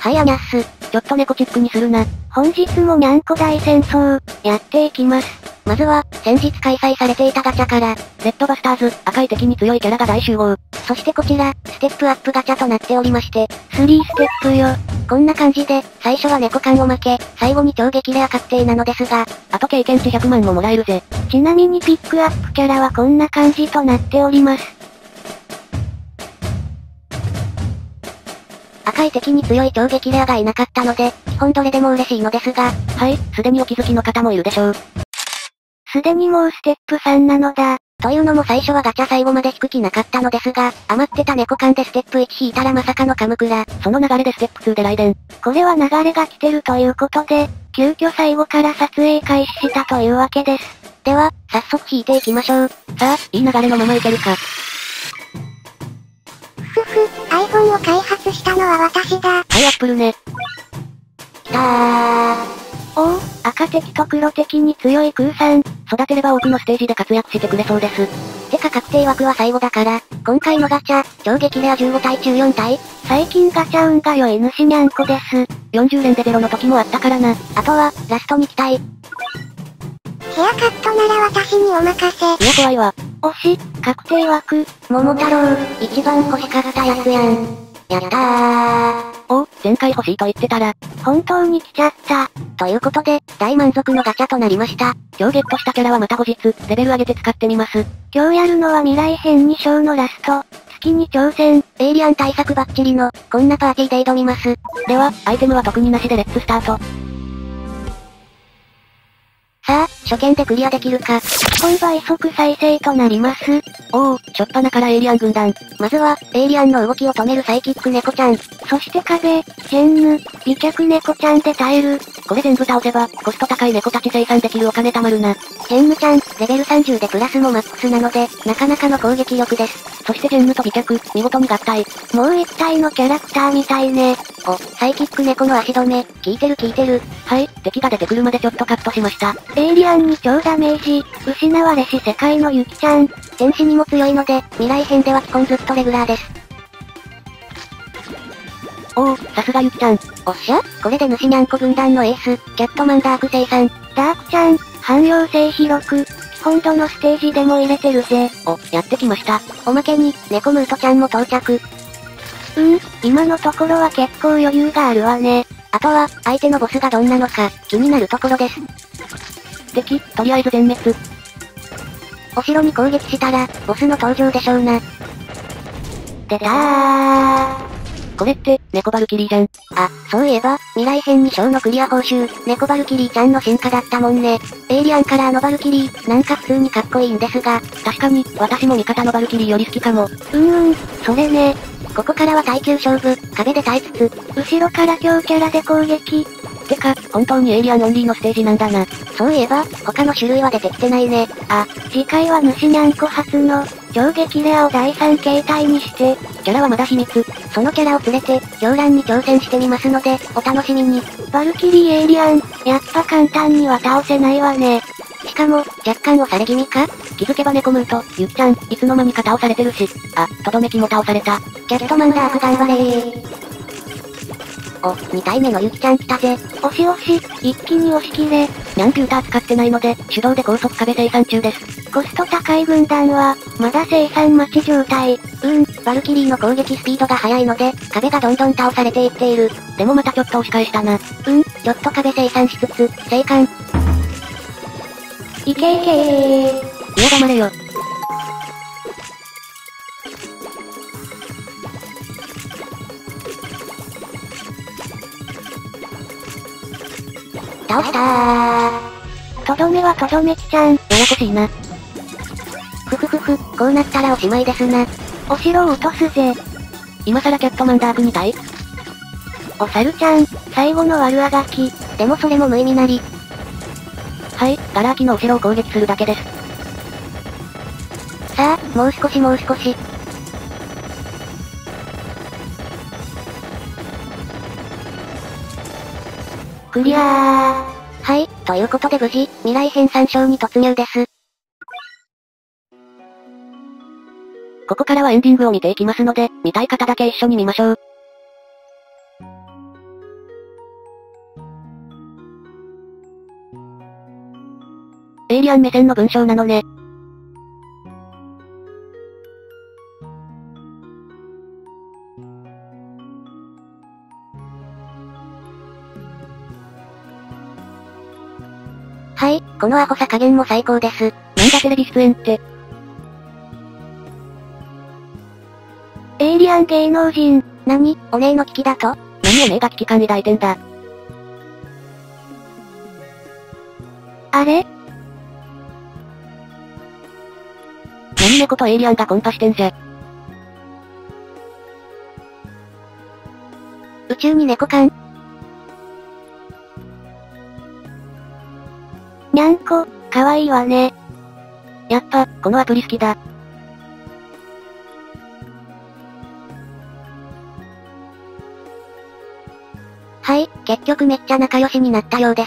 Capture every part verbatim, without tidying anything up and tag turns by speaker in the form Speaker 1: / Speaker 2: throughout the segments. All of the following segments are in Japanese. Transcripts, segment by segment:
Speaker 1: はいあにゃっす。
Speaker 2: ちょっと猫チックにするな。
Speaker 1: 本日もにゃんこ大戦争、やっていきます。まずは、先日開催されていたガチャから、
Speaker 2: レッドバスターズ、赤い敵に強いキャラが大集合。
Speaker 1: そしてこちら、ステップアップガチャとなっておりまして、スリーステップよ。こんな感じで、最初は猫缶を負け、最後に超激レア確定なのですが、
Speaker 2: あと経験値ひゃくまんももらえるぜ。
Speaker 1: ちなみにピックアップキャラはこんな感じとなっております。赤い敵に強い超激レアがいなかったので、基本どれでも嬉しいのですが、
Speaker 2: はい、すでにお気づきの方もいるでしょう。
Speaker 1: すでにもうステップさんなのだ。というのも最初はガチャ最後まで引く気なかったのですが、余ってた猫缶でステップいち引いたらまさかのカムクラ。
Speaker 2: その流れでステップツーで雷電。
Speaker 1: これは流れが来てるということで、急遽最後から撮影開始したというわけです。では、早速引いていきましょう。
Speaker 2: さあ、いい流れのままいけるか。
Speaker 1: ふふ、iPhone を開発したのは私だ。
Speaker 2: はい、アップルね。
Speaker 1: きたー。おお、赤敵と黒敵に強い空さん。
Speaker 2: 育てれば多くのステージで活躍してくれそうです。
Speaker 1: てか確定枠は最後だから、今回のガチャ、超激レアじゅうご体中よん体。最近ガチャ運が良い主にゃんこです。
Speaker 2: よんじゅう連でゼロの時もあったからな。
Speaker 1: あとは、ラストに期待。ヘアカットなら私にお任せ。
Speaker 2: いや怖いわ。
Speaker 1: 推し、確定枠。桃太郎、一番欲しかったやつやん。やったー。
Speaker 2: おお、前回欲しいと言ってたら、
Speaker 1: 本当に来ちゃった。ということで、大満足のガチャとなりました。
Speaker 2: 今日ゲットしたキャラはまた後日、レベル上げて使ってみます。
Speaker 1: 今日やるのは未来編に章のラスト。月に挑戦、エイリアン対策バッチリの、こんなパーティーで挑みます。
Speaker 2: では、アイテムは特になしでレッツスタート。
Speaker 1: さあ、初見でクリアできるか。本倍速再生となります。
Speaker 2: おお、しょっぱなからエイリアン軍団。
Speaker 1: まずは、エイリアンの動きを止めるサイキック猫ちゃん。そして壁、ジェンヌ、美脚猫ちゃんで耐える。
Speaker 2: これ全部倒せば、コスト高い猫たち生産できるお金貯まるな。
Speaker 1: ジェンヌちゃん、レベルさんじゅうでプラスもマックスなので、なかなかの攻撃力です。
Speaker 2: そしてジェンヌと美脚、見事に合体。
Speaker 1: もう一体のキャラクターみたいね。お、サイキック猫の足止め、効いてる効いてる。
Speaker 2: はい、敵が出てくるまでちょっとカットしました。
Speaker 1: エイリアンに超ダメージ、失われし世界のユキちゃん。天使にも強いので、未来編では基本ずっとレギュラーです。
Speaker 2: おお、さすがユキちゃん。
Speaker 1: おっしゃ、これで主にゃんこ軍団のエース、キャットマンダーク生産。ダークちゃん、汎用性広く、基本どのステージでも入れてるぜ。
Speaker 2: お、やってきました。
Speaker 1: おまけに、猫ムートちゃんも到着。うん、今のところは結構余裕があるわね。あとは、相手のボスがどんなのか、気になるところです。
Speaker 2: 敵、とりあえず全滅。
Speaker 1: お城に攻撃したら、ボスの登場でしょうな。出たー。
Speaker 2: これって、猫バルキリーじゃん。
Speaker 1: あ、そういえば、未来編に章のクリア報酬、猫バルキリーちゃんの進化だったもんね。エイリアンカラーのバルキリー、なんか普通にかっこいいんですが。
Speaker 2: 確かに、私も味方のバルキリーより好きかも。う
Speaker 1: ーん、それね。ここからは耐久勝負、壁で耐えつつ、後ろから強キャラで攻撃。
Speaker 2: てか、本当にエイリアンオンリーのステージなんだな。
Speaker 1: そういえば、他の種類は出てきてないね。あ、次回は主にゃんこ初の、超激レアをだいさん形態にして、
Speaker 2: キャラはまだ秘密。
Speaker 1: そのキャラを連れて、狂乱に挑戦してみますので、お楽しみに。バルキリーエイリアン、やっぱ簡単には倒せないわね。しかも、若干押され気味か？
Speaker 2: 気づけば猫ムーと、ユキちゃん、いつの間にか倒されてるし。あ、とどめきも倒された。
Speaker 1: キャットマンダーク頑張れー。お、に体目のユキちゃん来たぜ。押し押し、一気に押し切れ。
Speaker 2: ニャンピューター使ってないので、手動で高速壁生産中です。
Speaker 1: コスト高い軍団は、まだ生産待ち状態。うーん、バルキリーの攻撃スピードが速いので、壁がどんどん倒されていっている。
Speaker 2: でもまたちょっと押し返したな。
Speaker 1: うん、ちょっと壁生産しつつ、生還。いけいけー。
Speaker 2: いや黙れよ。
Speaker 1: 倒したー。とどめはとどめきちゃん。
Speaker 2: ややこしいな。
Speaker 1: ふふふふ、こうなったらおしまいですな。お城を落とすぜ。
Speaker 2: 今更キャットマンダークに体？
Speaker 1: お猿ちゃん、最後の悪あがき。でもそれも無意味なり。
Speaker 2: はい、ガラ空きのお城を攻撃するだけです。
Speaker 1: さあ、もう少しもう少し。クリアー。はい、ということで無事、未来編さん章に突入です。
Speaker 2: ここからはエンディングを見ていきますので、見たい方だけ一緒に見ましょう。 リアン目線の文章なのね。
Speaker 1: はい、このアホさ加減も最高です。
Speaker 2: なんだテレビ出演って。
Speaker 1: エイリアン芸能人、何、お姉の危機だと？
Speaker 2: 何お姉が危機感抱いてんだ。
Speaker 1: あれ？
Speaker 2: 何猫とエイリアンがコンパしてんじゃ。
Speaker 1: 宇宙に猫感？にゃんこ、かわいいわね。
Speaker 2: やっぱ、このアプリ好きだ。
Speaker 1: はい、結局めっちゃ仲良しになったようです。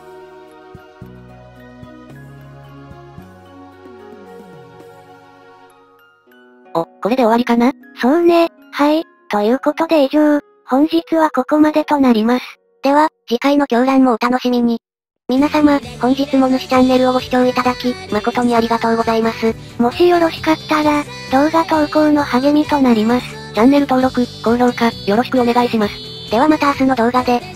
Speaker 2: お、これで終わりかな？
Speaker 1: そうね、はい、ということで以上、本日はここまでとなります。では、次回の狂乱もお楽しみに。皆様、本日も主チャンネルをご視聴いただき、誠にありがとうございます。もしよろしかったら、動画投稿の励みとなります。
Speaker 2: チャンネル登録、高評価、よろしくお願いします。
Speaker 1: ではまた明日の動画で。